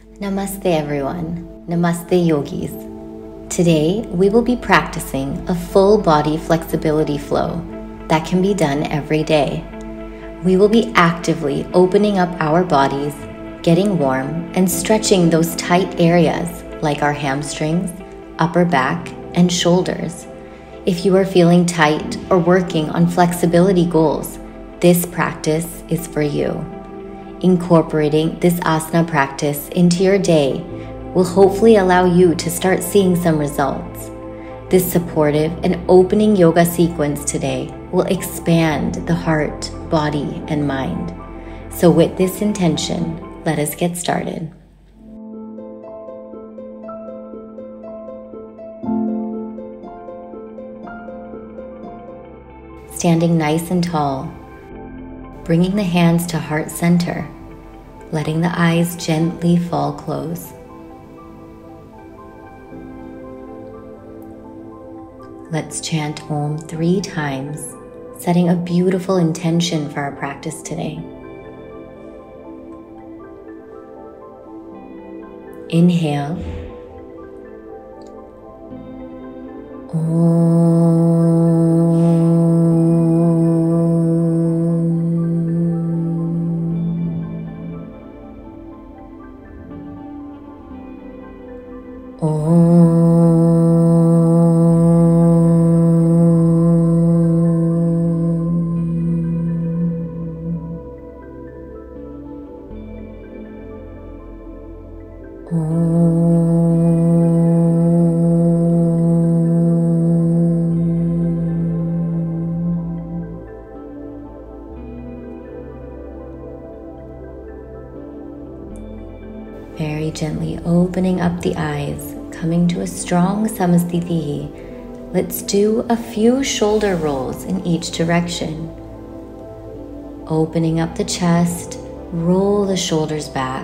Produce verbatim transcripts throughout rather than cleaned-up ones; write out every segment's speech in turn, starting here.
Namaste everyone. Namaste yogis. Today we will be practicing a full body flexibility flow that can be done every day. We will be actively opening up our bodies, getting warm, and stretching those tight areas like our hamstrings, upper back, and shoulders. If you are feeling tight or working on flexibility goals, this practice is for you. Incorporating this asana practice into your day will hopefully allow you to start seeing some results. This supportive and opening yoga sequence today will expand the heart, body, and mind. So with this intention, let us get started. Standing nice and tall, bringing the hands to heart center, letting the eyes gently fall close. Let's chant Om three times, setting a beautiful intention for our practice today. Inhale. Om. Very gently opening up the eyes, coming to a strong samasthiti. Let's do a few shoulder rolls in each direction. Opening up the chest, roll the shoulders back.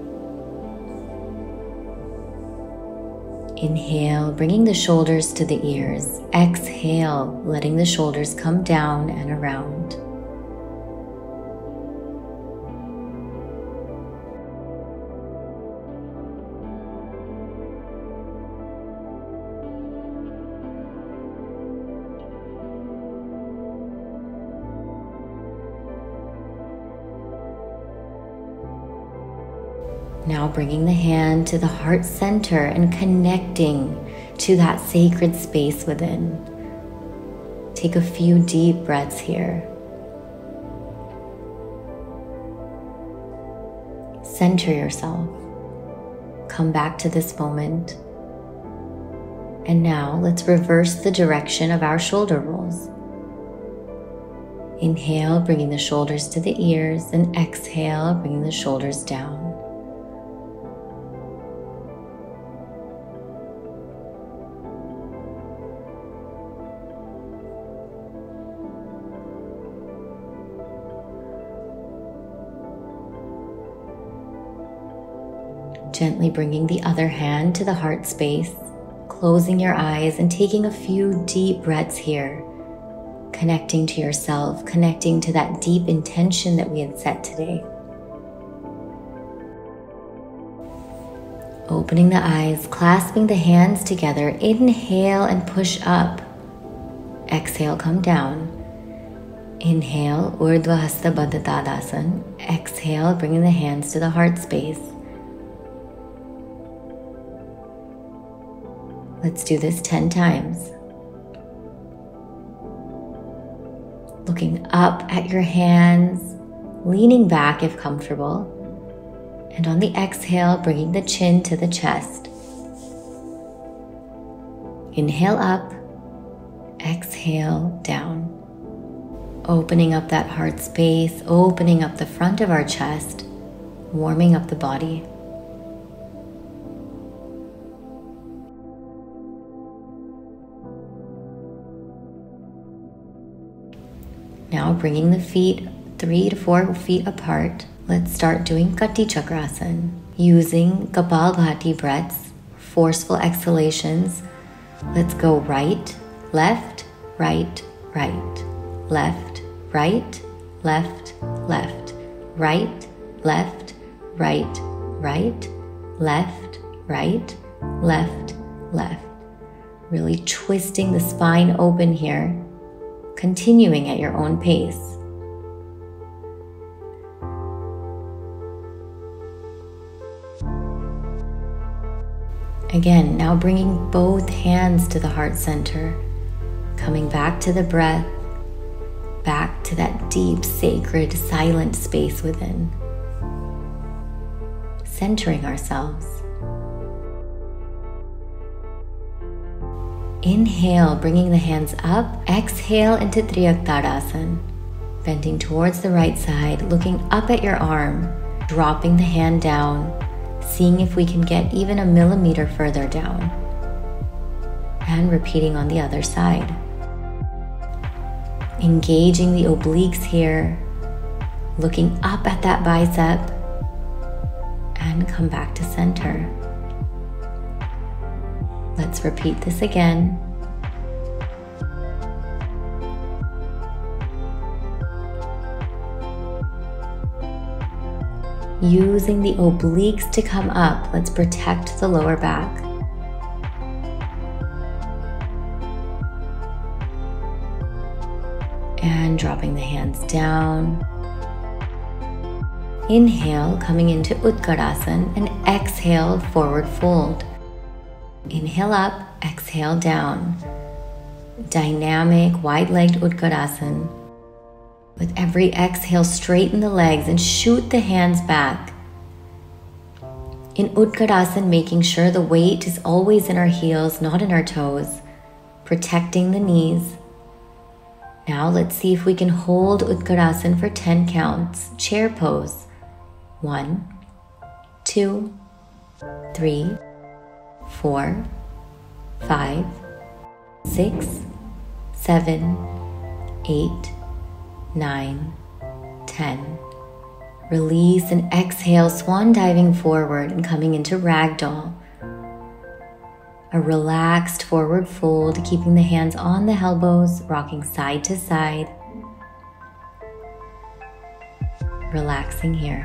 Inhale, bringing the shoulders to the ears. Exhale, letting the shoulders come down and around. Now bringing the hand to the heart center and connecting to that sacred space within. Take a few deep breaths here. Center yourself. Come back to this moment. And now let's reverse the direction of our shoulder rolls. Inhale, bringing the shoulders to the ears, and exhale, bringing the shoulders down. Gently bringing the other hand to the heart space, closing your eyes and taking a few deep breaths here, connecting to yourself, connecting to that deep intention that we had set today. Opening the eyes, clasping the hands together, inhale and push up. Exhale, come down. Inhale, Urdhva Hasta Baddha Tadasana. Exhale, bringing the hands to the heart space. Let's do this ten times. Looking up at your hands, leaning back if comfortable, and on the exhale, bringing the chin to the chest. Inhale up, exhale down. Opening up that heart space, opening up the front of our chest, warming up the body. Now bringing the feet three to four feet apart, let's start doing Kati Chakrasana. Using Kapalbhati breaths, forceful exhalations, let's go right, left, right, right, left, right, left, left, right, left, right, right, left, right, left, left. Really twisting the spine open here, continuing at your own pace. Again, now bringing both hands to the heart center, coming back to the breath, back to that deep, sacred, silent space within. Centering ourselves. Inhale, bringing the hands up. Exhale into Triyaktadasana. Bending towards the right side, looking up at your arm, dropping the hand down, seeing if we can get even a millimeter further down. And repeating on the other side. Engaging the obliques here, looking up at that bicep, and come back to center. Let's repeat this again. Using the obliques to come up, let's protect the lower back. And dropping the hands down. Inhale, coming into Utkarasana, and exhale, forward fold. Inhale up, exhale down. Dynamic, wide-legged Utkarasana. With every exhale, straighten the legs and shoot the hands back. In Utkarasana, making sure the weight is always in our heels, not in our toes, protecting the knees. Now let's see if we can hold Utkarasana for ten counts. Chair pose. One, two, three, four, five, six, seven, eight, nine, ten. Release and exhale, swan diving forward and coming into ragdoll. A relaxed forward fold, keeping the hands on the elbows, rocking side to side. Relaxing here.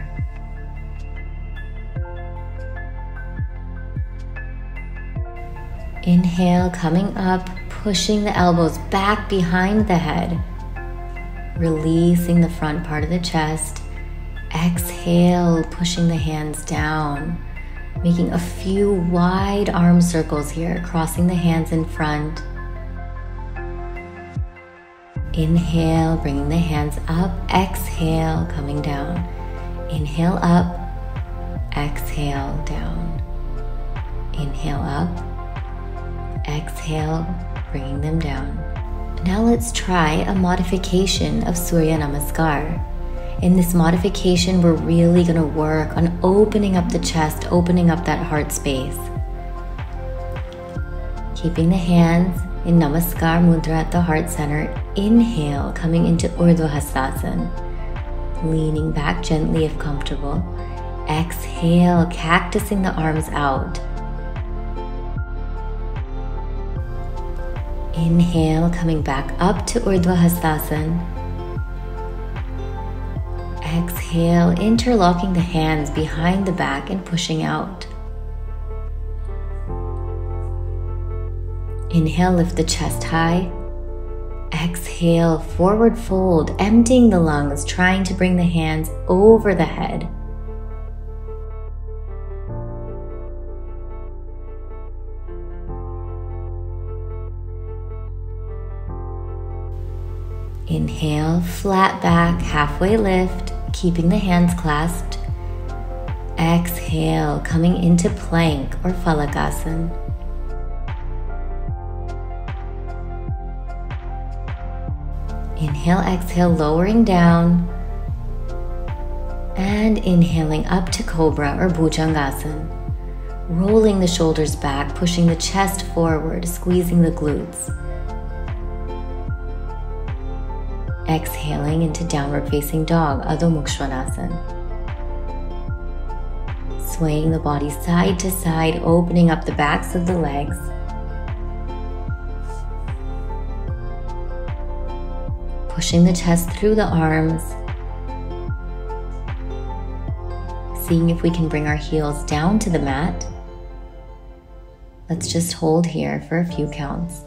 Inhale, coming up, pushing the elbows back behind the head. Releasing the front part of the chest. Exhale, pushing the hands down. Making a few wide arm circles here, crossing the hands in front. Inhale, bringing the hands up. Exhale, coming down. Inhale up. Exhale, down. Inhale up. Exhale, bringing them down. Now let's try a modification of Surya Namaskar. In this modification, we're really going to work on opening up the chest, opening up that heart space. Keeping the hands in Namaskar Mudra at the heart center. Inhale, coming into Urdhva Hastasana. Leaning back gently if comfortable. Exhale, cactusing the arms out. Inhale, coming back up to Urdhva Hastasana. Exhale, interlocking the hands behind the back and pushing out. Inhale, lift the chest high. Exhale, forward fold, emptying the lungs, trying to bring the hands over the head. Inhale, flat back, halfway lift, keeping the hands clasped. Exhale, coming into plank or Phalakasana. Inhale, exhale, lowering down. And inhaling up to Cobra or Bhujangasana. Rolling the shoulders back, pushing the chest forward, squeezing the glutes. Exhaling into downward facing dog, Adho Mukha Svanasana. Swaying the body side to side, opening up the backs of the legs. Pushing the chest through the arms. seeing if we can bring our heels down to the mat. Let's just hold here for a few counts.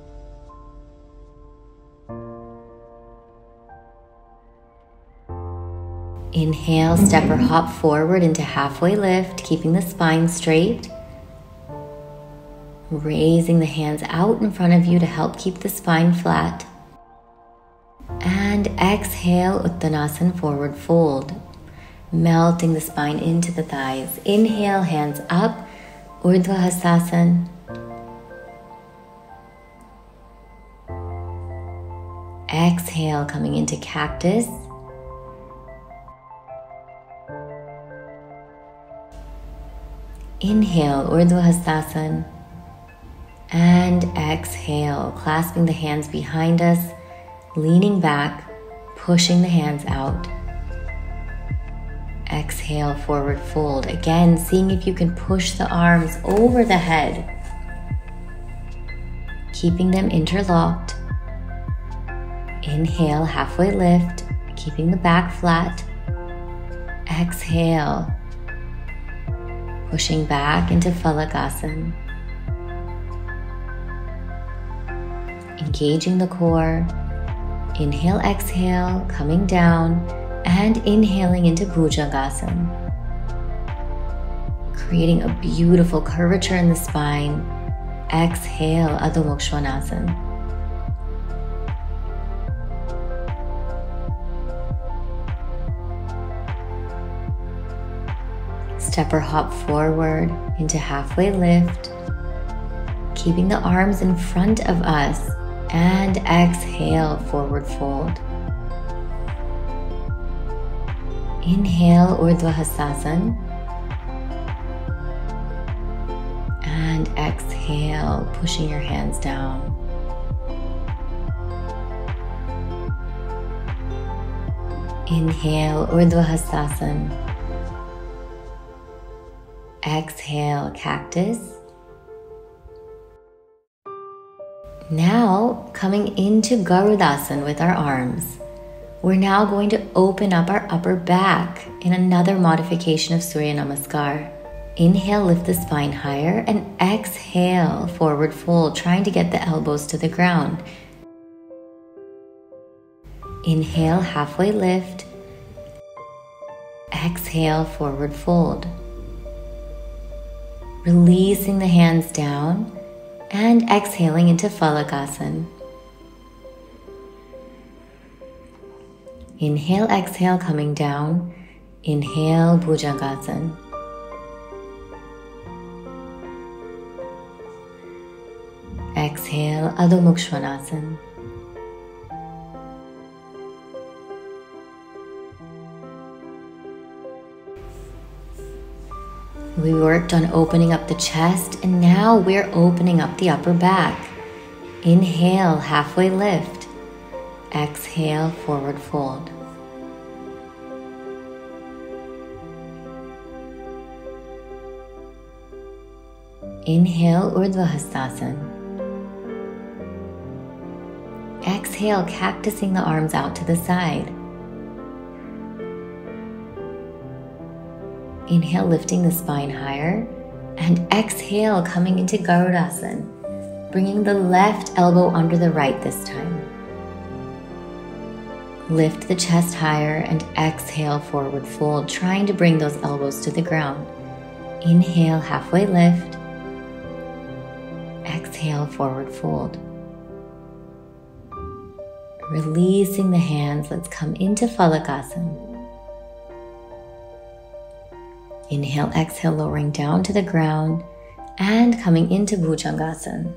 Inhale, step or hop forward into halfway lift, keeping the spine straight. Raising the hands out in front of you to help keep the spine flat. And exhale, Uttanasana, forward fold. Melting the spine into the thighs. Inhale, hands up, Urdhva Hastasana. Exhale, coming into cactus. Inhale, Urdhva Hastasana. And exhale, clasping the hands behind us, leaning back, pushing the hands out. Exhale, forward fold. Again, seeing if you can push the arms over the head, keeping them interlocked. Inhale, halfway lift, keeping the back flat. Exhale, pushing back into Phalakasana. Engaging the core. Inhale, exhale, coming down, and inhaling into Bhujangasana. Creating a beautiful curvature in the spine. Exhale, Adho Mukha Svanasana. Step or hop forward into halfway lift, keeping the arms in front of us, and exhale, forward fold. Inhale, Urdhva Hastasana, and exhale, pushing your hands down. Inhale, Urdhva Hastasana. Exhale, cactus. Now, coming into Garudasana with our arms, we're now going to open up our upper back in another modification of Surya Namaskar. Inhale, lift the spine higher, and exhale, forward fold, trying to get the elbows to the ground. Inhale, halfway lift. Exhale, forward fold. Releasing the hands down and exhaling into Phalakasana. Inhale, exhale, coming down. Inhale, Bhujangasana. Exhale, Adho Mukha Svanasana. We worked on opening up the chest, and now we're opening up the upper back. Inhale, halfway lift. Exhale, forward fold. Inhale, Urdhva Hastasana. Exhale, cactusing the arms out to the side. Inhale, lifting the spine higher, and exhale, coming into Garudasana, bringing the left elbow under the right this time. Lift the chest higher and exhale, forward fold, trying to bring those elbows to the ground. Inhale, halfway lift. Exhale, forward fold. Releasing the hands, let's come into Phalakasana. Inhale, exhale, lowering down to the ground and coming into Bhujangasana.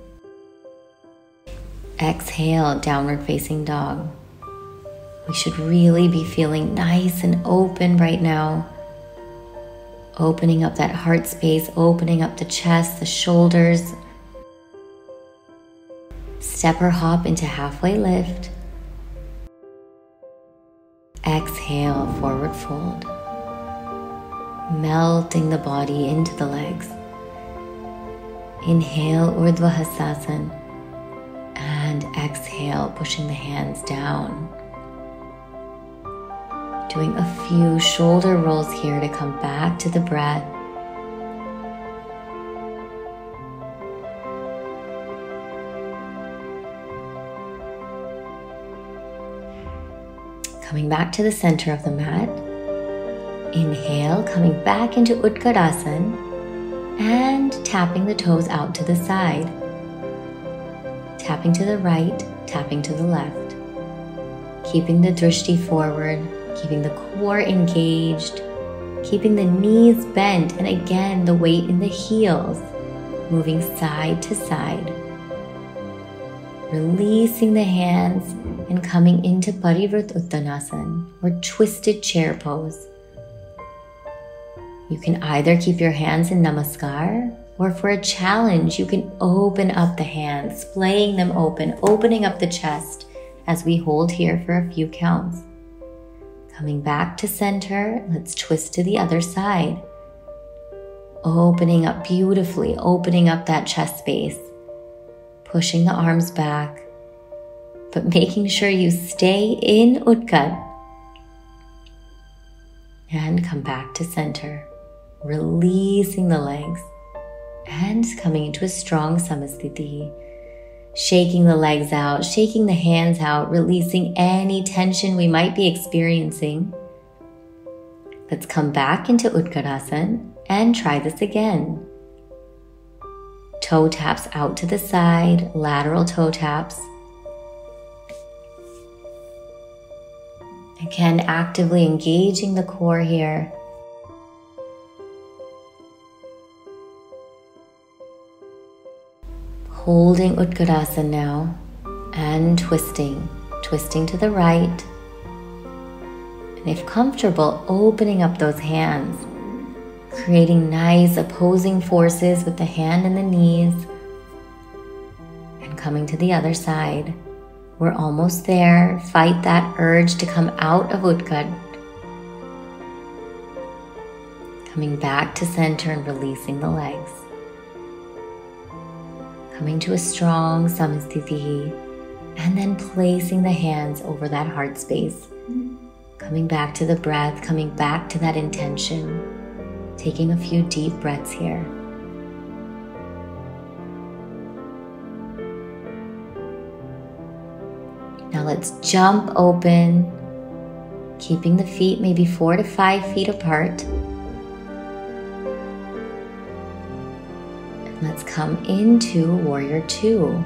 Exhale, downward facing dog. We should really be feeling nice and open right now. Opening up that heart space, opening up the chest, the shoulders. Step or hop into halfway lift. Exhale, forward fold. Melting the body into the legs. Inhale, Urdhva Hastasana, and exhale, pushing the hands down. Doing a few shoulder rolls here to come back to the breath. Coming back to the center of the mat. Inhale, coming back into Utkarasana and tapping the toes out to the side. Tapping to the right, tapping to the left. Keeping the drishti forward, keeping the core engaged, keeping the knees bent, and again the weight in the heels, moving side to side. Releasing the hands and coming into Parivrit Uttanasana, or twisted chair pose. You can either keep your hands in Namaskar, or for a challenge, you can open up the hands, splaying them open, opening up the chest as we hold here for a few counts. Coming back to center, let's twist to the other side. Opening up beautifully, opening up that chest space. Pushing the arms back, but making sure you stay in Utkat. And come back to center, releasing the legs and coming into a strong Samasthiti. Shaking the legs out, shaking the hands out, releasing any tension we might be experiencing. Let's come back into Utkarasana and try this again. Toe taps out to the side, lateral toe taps. Again, actively engaging the core here. Holding Utkarasana now and twisting, twisting to the right. And if comfortable, opening up those hands, creating nice opposing forces with the hand and the knees, and coming to the other side. We're almost there. Fight that urge to come out of Utkat. Coming back to center and releasing the legs. Coming to a strong Samasthiti, and then placing the hands over that heart space. Coming back to the breath, coming back to that intention. Taking a few deep breaths here. Now let's jump open, keeping the feet maybe four to five feet apart. And let's come into Warrior Two,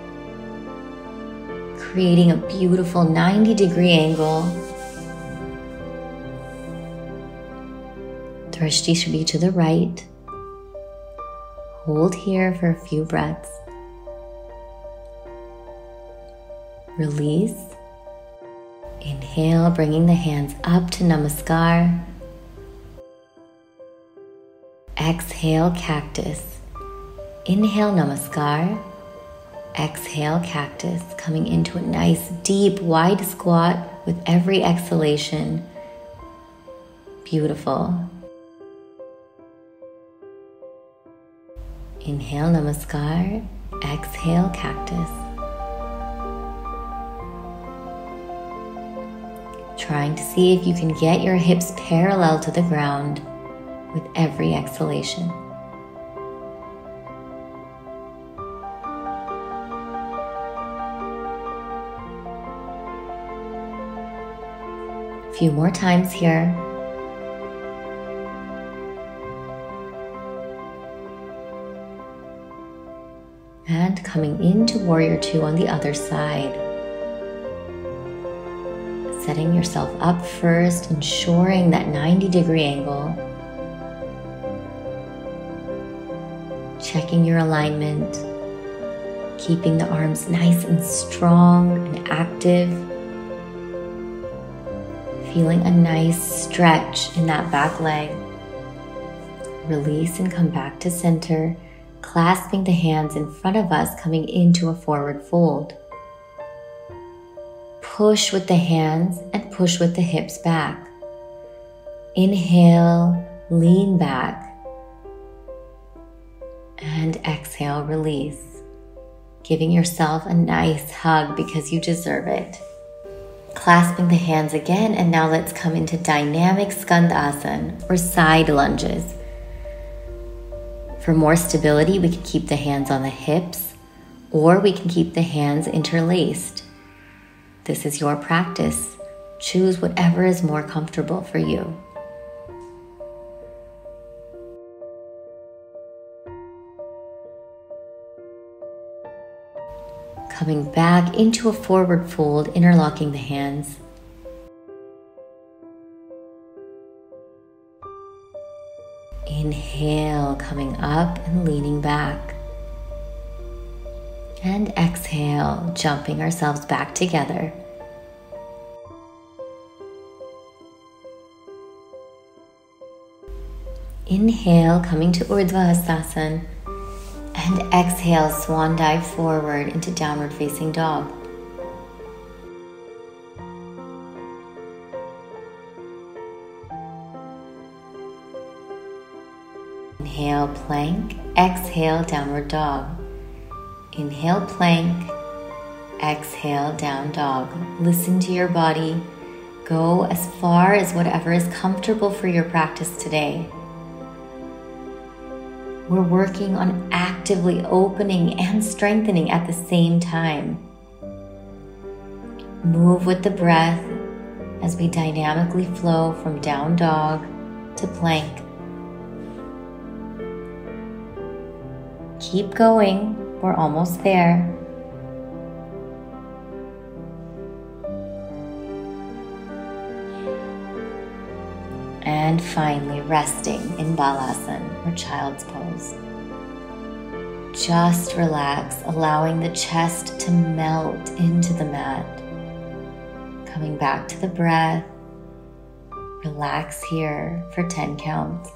creating a beautiful ninety degree angle. Drishti should be to the right. Hold here for a few breaths. Release. Inhale, bringing the hands up to Namaskar. Exhale, Cactus. Inhale, Namaskar. Exhale, Cactus. Coming into a nice, deep, wide squat with every exhalation. Beautiful. Inhale, Namaskar. Exhale, Cactus. Trying to see if you can get your hips parallel to the ground with every exhalation. A few more times here. And coming into Warrior Two on the other side. Setting yourself up first, ensuring that ninety degree angle. Checking your alignment. Keeping the arms nice and strong and active. Feeling a nice stretch in that back leg. Release and come back to center. Clasping the hands in front of us, coming into a forward fold. Push with the hands and push with the hips back. Inhale, lean back. And exhale, release. Giving yourself a nice hug because you deserve it. Clasping the hands again, and now let's come into dynamic skandasana or side lunges. For more stability, we can keep the hands on the hips, or we can keep the hands interlaced. This is your practice. Choose whatever is more comfortable for you. Coming back into a forward fold, interlocking the hands. Inhale, coming up and leaning back. And exhale, jumping ourselves back together. Inhale, coming to Urdhva Hastasana. And exhale, swan dive forward into downward facing dog. Inhale, plank. Exhale, downward dog. Inhale, plank. Exhale, down dog. Listen to your body. Go as far as whatever is comfortable for your practice today. We're working on actively opening and strengthening at the same time. Move with the breath as we dynamically flow from down dog to plank. Keep going, we're almost there. And finally, resting in balasana or child's pose. Just relax, allowing the chest to melt into the mat. Coming back to the breath. Relax here for ten counts.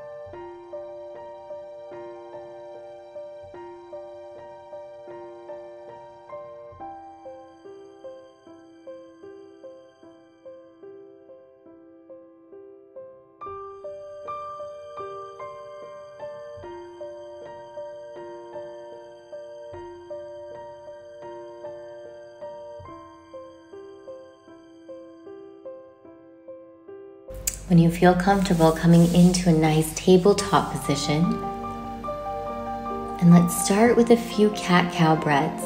When you feel comfortable, coming into a nice tabletop position. And let's start with a few cat-cow breaths.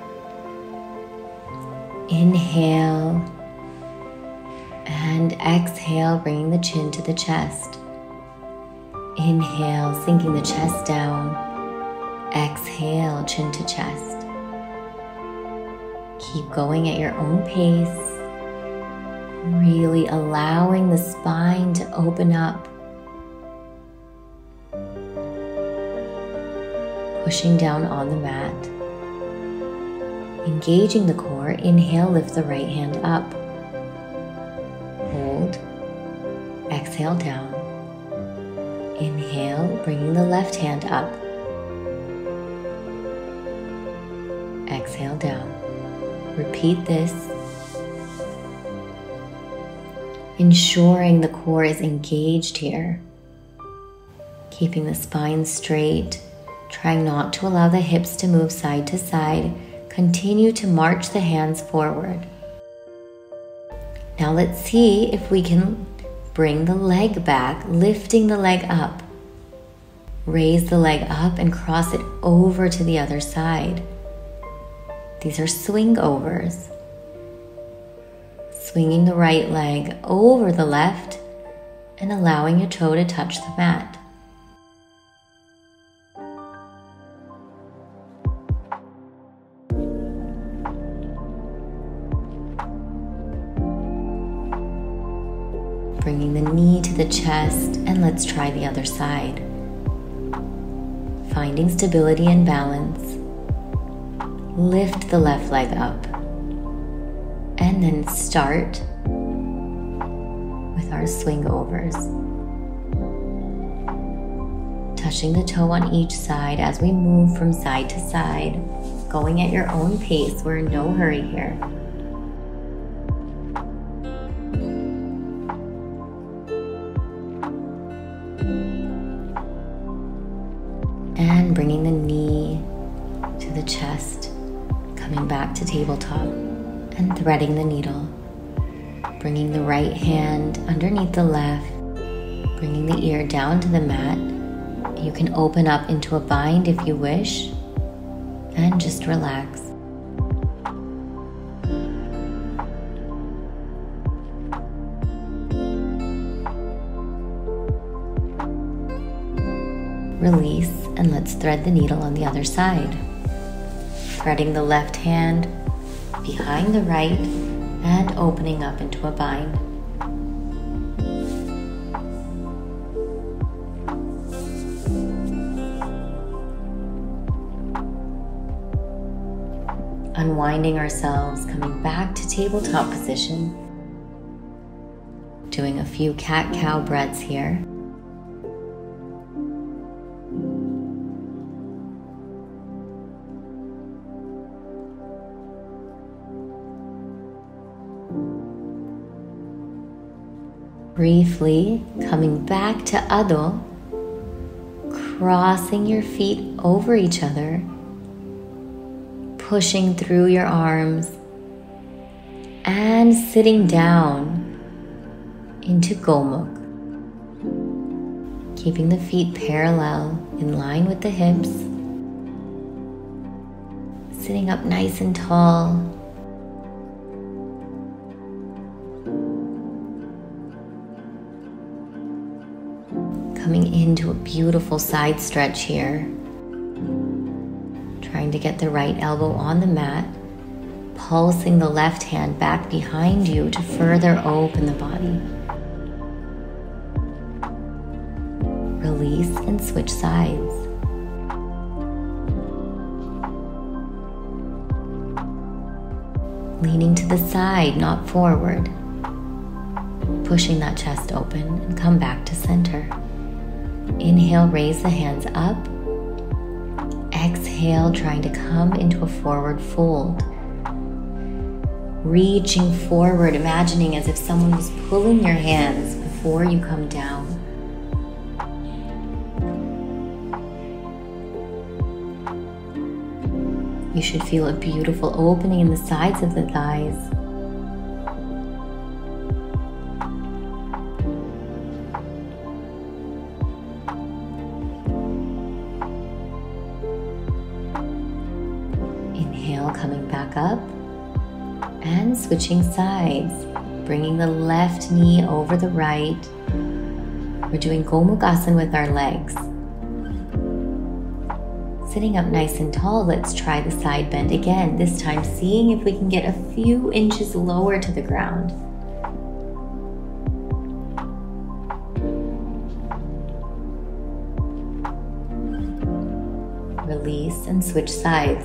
Inhale and exhale, bringing the chin to the chest. Inhale, sinking the chest down. Exhale, chin to chest. Keep going at your own pace. Really allowing the spine to open up. Pushing down on the mat. Engaging the core. Inhale, lift the right hand up. Hold. Exhale, down. Inhale, bringing the left hand up. Exhale, down. Repeat this. Ensuring the core is engaged here. Keeping the spine straight, trying not to allow the hips to move side to side. Continue to march the hands forward. Now let's see if we can bring the leg back, lifting the leg up. Raise the leg up and cross it over to the other side. These are swing overs. Swinging the right leg over the left and allowing your toe to touch the mat. Bringing the knee to the chest, and let's try the other side. Finding stability and balance. Lift the left leg up. And then start with our swing overs. Touching the toe on each side as we move from side to side, going at your own pace. We're in no hurry here. And bringing the knee to the chest, coming back to tabletop. And threading the needle. Bringing the right hand underneath the left, bringing the ear down to the mat. You can open up into a bind if you wish, and just relax. Release, and let's thread the needle on the other side. Threading the left hand behind the right and opening up into a bind. Unwinding ourselves, coming back to tabletop position. Doing a few cat-cow breaths here. Briefly coming back to Adho, crossing your feet over each other, pushing through your arms, and sitting down into Gomukh. Keeping the feet parallel in line with the hips, sitting up nice and tall. Coming into a beautiful side stretch here. Trying to get the right elbow on the mat, pulsing the left hand back behind you to further open the body. Release and switch sides. Leaning to the side, not forward. Pushing that chest open and come back to center. Inhale, raise the hands up. Exhale, trying to come into a forward fold. Reaching forward, imagining as if someone was pulling your hands before you come down. You should feel a beautiful opening in the sides of the thighs. Inhale, coming back up and switching sides, bringing the left knee over the right. We're doing Gomukh Asana with our legs. Sitting up nice and tall, let's try the side bend again, this time seeing if we can get a few inches lower to the ground. Release and switch sides.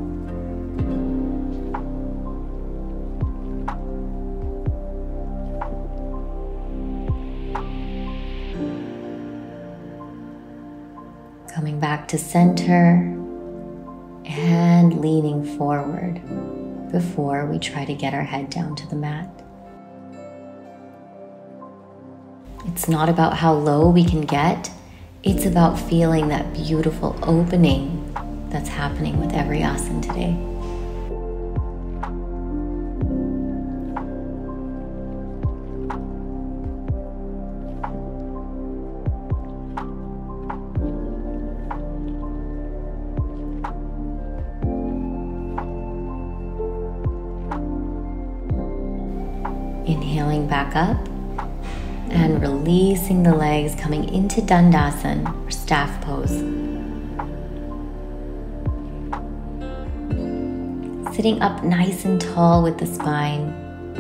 Coming back to center and leaning forward before we try to get our head down to the mat. It's not about how low we can get, it's about feeling that beautiful opening that's happening with every asana today. Inhaling back up and releasing the legs, coming into Dandasana or staff pose. Sitting up nice and tall with the spine.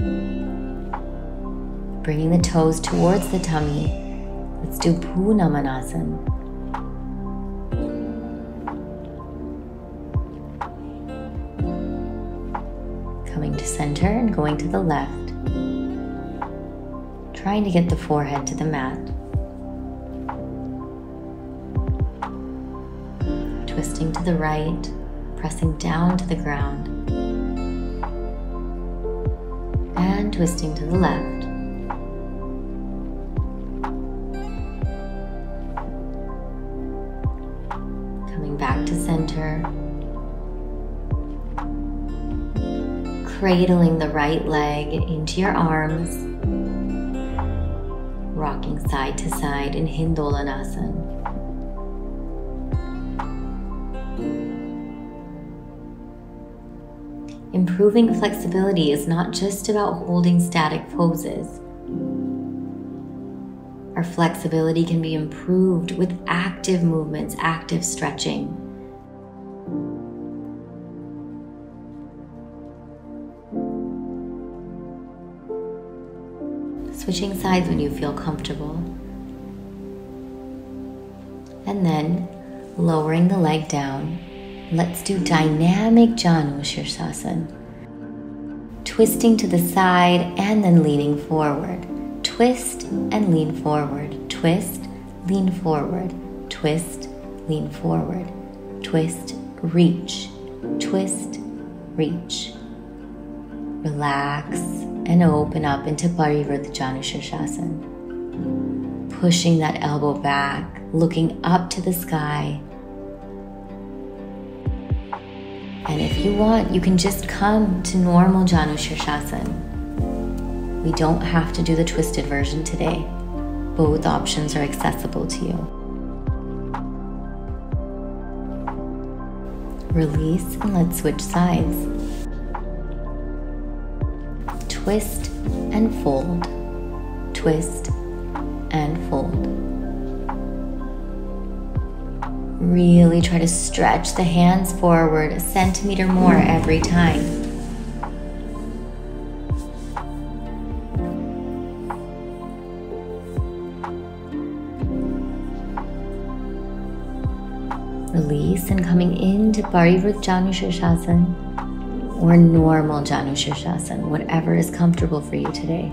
Bringing the toes towards the tummy. Let's do Purnamanasan. Coming to center and going to the left. Trying to get the forehead to the mat. Twisting to the right, pressing down to the ground. And twisting to the left. Coming back to center. cradling the right leg into your arms, rocking side to side in Hindolanasana. Improving flexibility is not just about holding static poses. Our flexibility can be improved with active movements, active stretching. Switching sides when you feel comfortable. And then lowering the leg down. Let's do dynamic Janu Shirsasana. Twisting to the side and then leaning forward. Twist and lean forward. Twist, lean forward. Twist, lean forward. Twist, reach. Twist, reach. Relax and open up into Parivritta Janu Shirsasana. Pushing that elbow back, looking up to the sky. And if you want, you can just come to normal Janu Shirsasana. We don't have to do the twisted version today. Both options are accessible to you. Release and let's switch sides. Twist and fold. Twist and fold. Really try to stretch the hands forward a centimeter more every time. Release and coming into Parivritta Janu Shirsasana or normal Janu Shirsasana, whatever is comfortable for you today.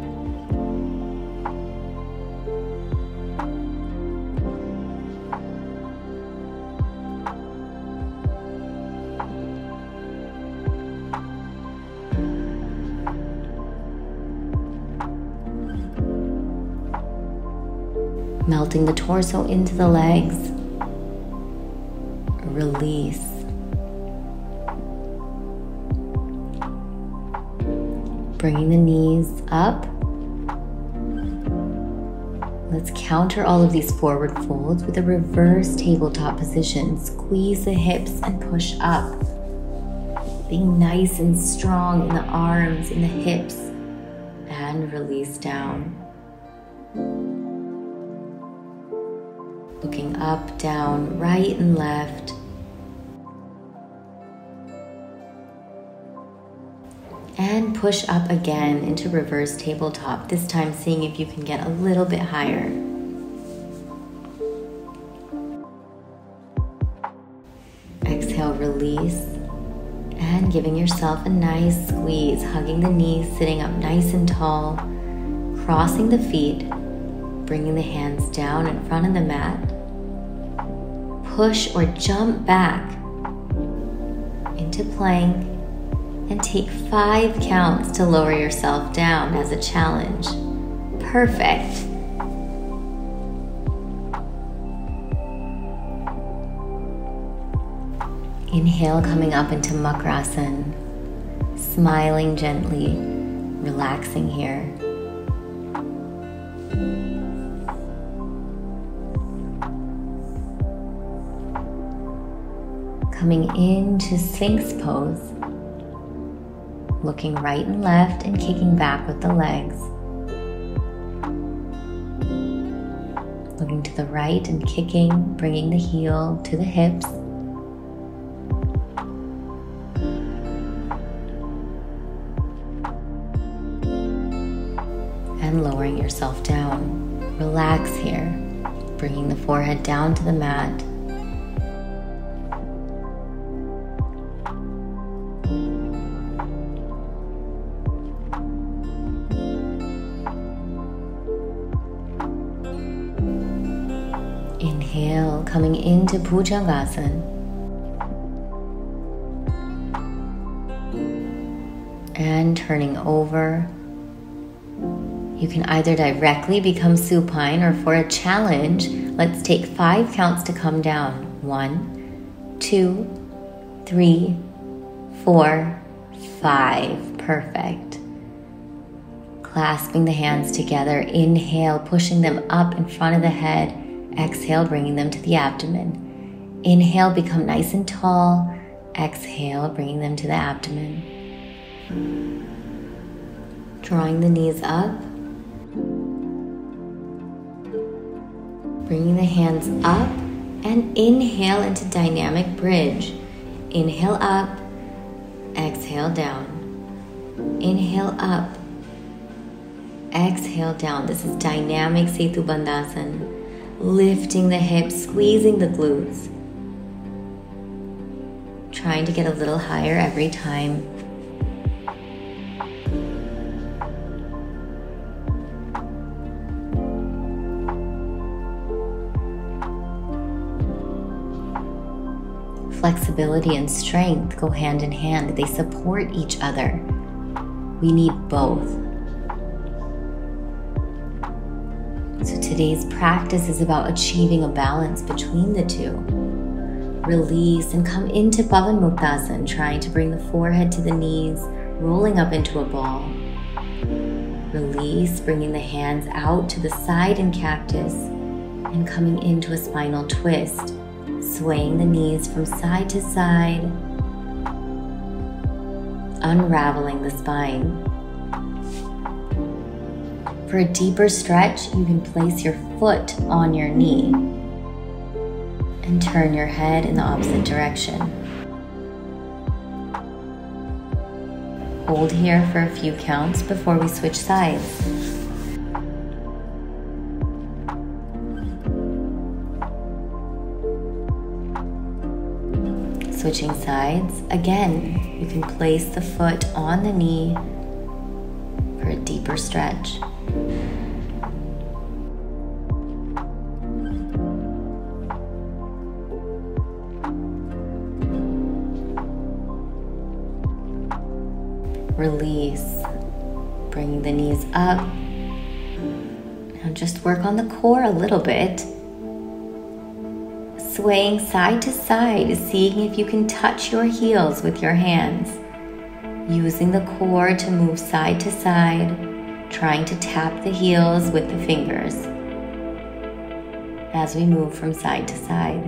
Melting the torso into the legs. Release. Bringing the knees up. Let's counter all of these forward folds with a reverse tabletop position. Squeeze the hips and push up. Being nice and strong in the arms, in the hips, and release down. Looking up, down, right and left. And push up again into reverse tabletop, this time seeing if you can get a little bit higher. Exhale, release, and giving yourself a nice squeeze, hugging the knees, sitting up nice and tall, crossing the feet, bringing the hands down in front of the mat. Push or jump back into plank and take five counts to lower yourself down as a challenge. Perfect. Inhale, coming up into Makrasana, smiling gently, relaxing here. Coming into Sphinx pose, looking right and left and kicking back with the legs. Looking to the right and kicking, bringing the heel to the hips. And lowering yourself down. Relax here, bringing the forehead down to the mat. Inhale, coming into Bhujangasana. And turning over. You can either directly become supine or for a challenge, let's take five counts to come down. One, two, three, four, five. Perfect. Clasping the hands together, inhale, pushing them up in front of the head. Exhale, bringing them to the abdomen. Inhale, become nice and tall. Exhale, bringing them to the abdomen. Drawing the knees up. Bringing the hands up and inhale into dynamic bridge. Inhale up, exhale down. Inhale up, exhale down. This is dynamic Setu Bandhasan. Lifting the hips, squeezing the glutes. Trying to get a little higher every time. Flexibility and strength go hand in hand. They support each other. We need both. So today's practice is about achieving a balance between the two. Release and come into Pavan Muktasana, trying to bring the forehead to the knees, rolling up into a ball. Release, bringing the hands out to the side in cactus and coming into a spinal twist, swaying the knees from side to side, unraveling the spine. For a deeper stretch, you can place your foot on your knee and turn your head in the opposite direction. Hold here for a few counts before we switch sides. Switching sides, again, you can place the foot on the knee for a deeper stretch. Release, bringing the knees up. Now just work on the core a little bit. Swaying side to side, seeing if you can touch your heels with your hands. Using the core to move side to side, trying to tap the heels with the fingers as we move from side to side.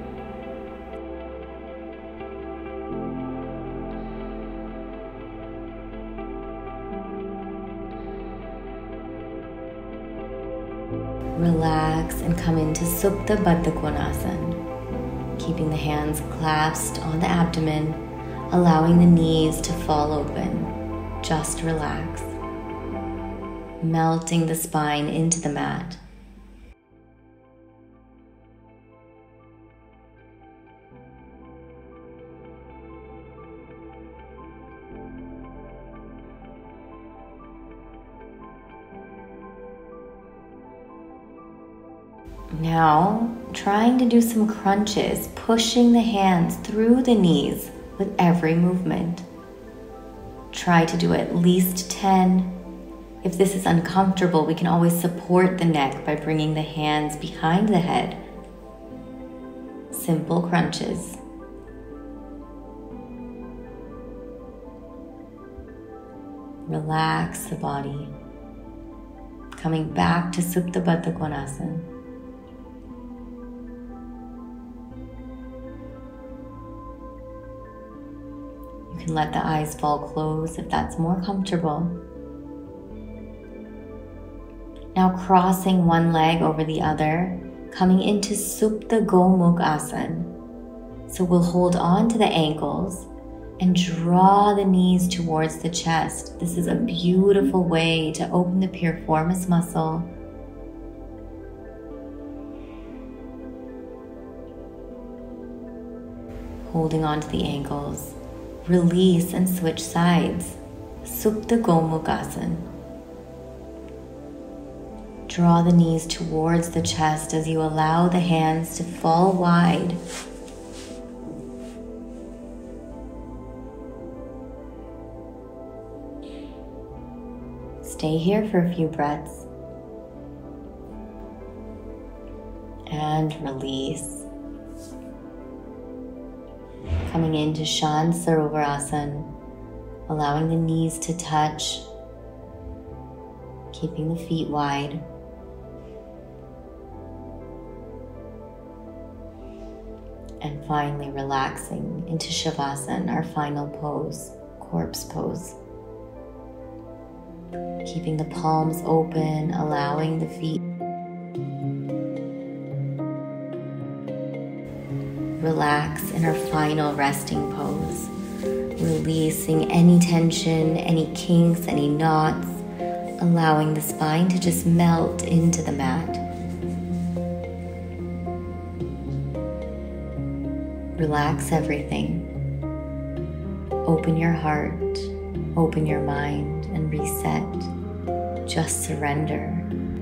Relax and come into Supta Baddha Konasana, keeping the hands clasped on the abdomen, allowing the knees to fall open. Just relax, melting the spine into the mat. Now, trying to do some crunches, pushing the hands through the knees with every movement. Try to do at least ten. If this is uncomfortable, we can always support the neck by bringing the hands behind the head. Simple crunches. Relax the body. Coming back to Supta Baddha Konasana. You can let the eyes fall closed if that's more comfortable. Now crossing one leg over the other, coming into Supta Gomukh Asana. So we'll hold on to the ankles and draw the knees towards the chest. This is a beautiful way to open the piriformis muscle. Holding on to the ankles. Release and switch sides. Supta Gomukh Asana. Draw the knees towards the chest as you allow the hands to fall wide. Stay here for a few breaths. And release. Coming into Shant Sarovar Asana, allowing the knees to touch, keeping the feet wide. And finally relaxing into Shavasana, our final pose, corpse pose. Keeping the palms open, allowing the feet. Relax in our final resting pose, releasing any tension, any kinks, any knots, allowing the spine to just melt into the mat. Relax everything. Open your heart, open your mind, and reset. Just surrender.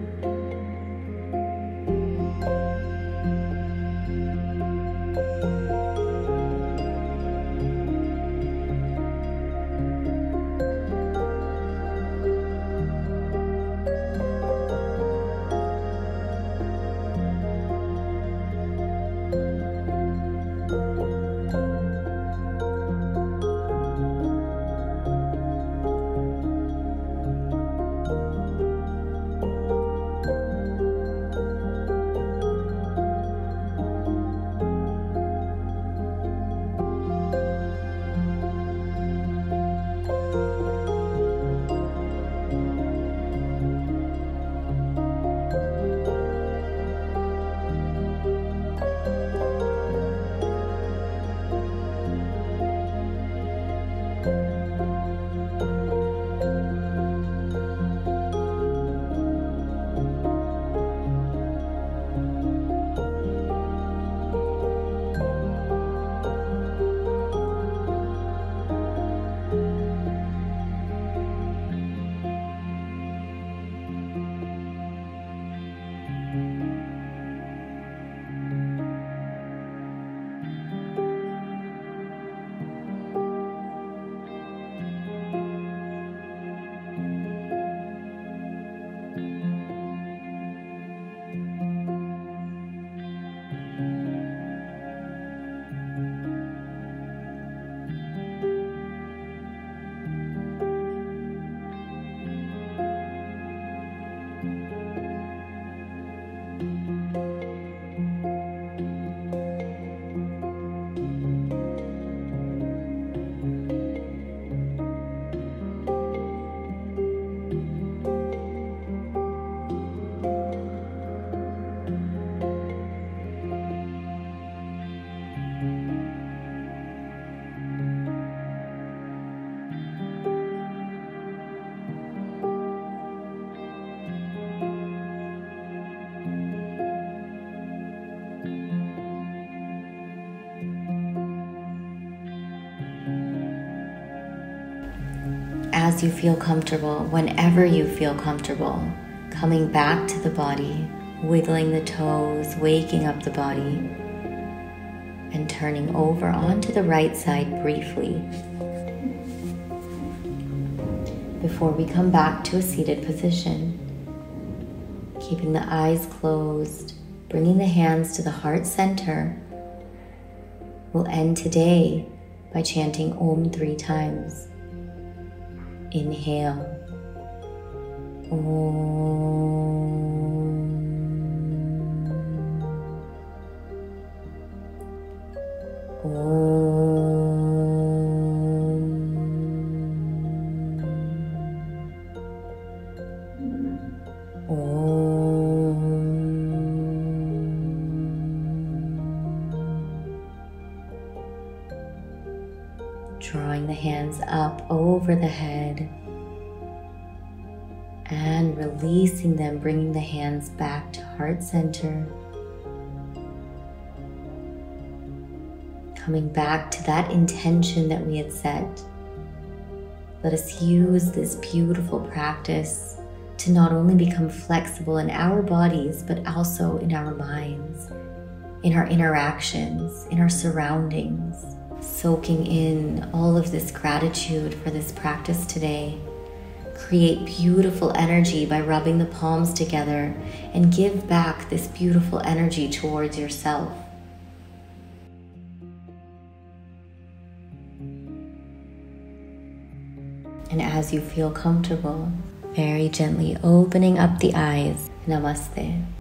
As you feel comfortable, whenever you feel comfortable, coming back to the body, wiggling the toes, waking up the body, and turning over onto the right side briefly. Before we come back to a seated position, keeping the eyes closed, bringing the hands to the heart center, we'll end today by chanting Om three times. Inhale. Om. Om. Om. Drawing the hands up over the head and releasing them, bringing the hands back to heart center. Coming back to that intention that we had set. Let us use this beautiful practice to not only become flexible in our bodies, but also in our minds, in our interactions, in our surroundings, soaking in all of this gratitude for this practice today. Create beautiful energy by rubbing the palms together and give back this beautiful energy towards yourself. And as you feel comfortable, very gently opening up the eyes. Namaste.